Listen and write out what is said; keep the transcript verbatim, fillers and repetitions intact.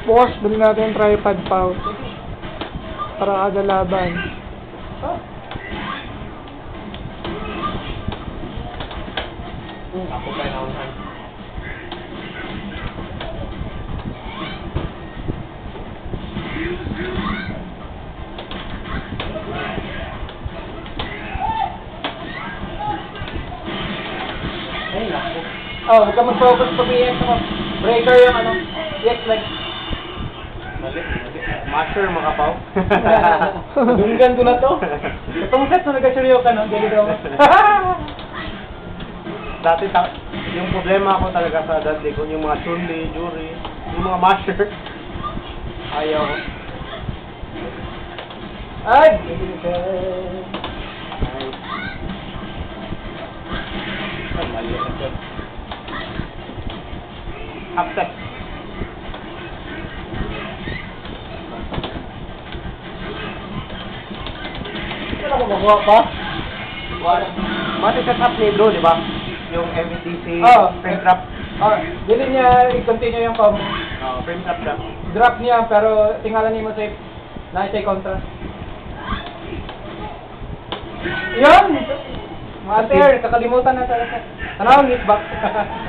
Bukas, bili natin yung tripod pa. Para kada laban. Oh. Hmm, ako pa yung naunahan. Ay, naku. Oh, huwag ka mag-focus pag i-X mo. Breaker yung ano, i-X like. Mali, mali. Master, makapaw. Dunggan ko na to. Itong set na nag-seryo ka, no? Dali daw. Dati, yung problema ko talaga sa dati ko, yung mga Chun-Li, Juri, yung mga master. Ayaw. Ay! Ay, mali na ito. Upset. Ano ko magawa pa? Mati set up ni Drew, di ba? Yung M V T C oh, frame trap. Oh, dili niya i-continue yung combo. Oh, frame trap siya. Drop niya pero tingala niya mo safe. Na-say contra. Yun! Master, kakalimutan na talaga. Tanaw, hit back.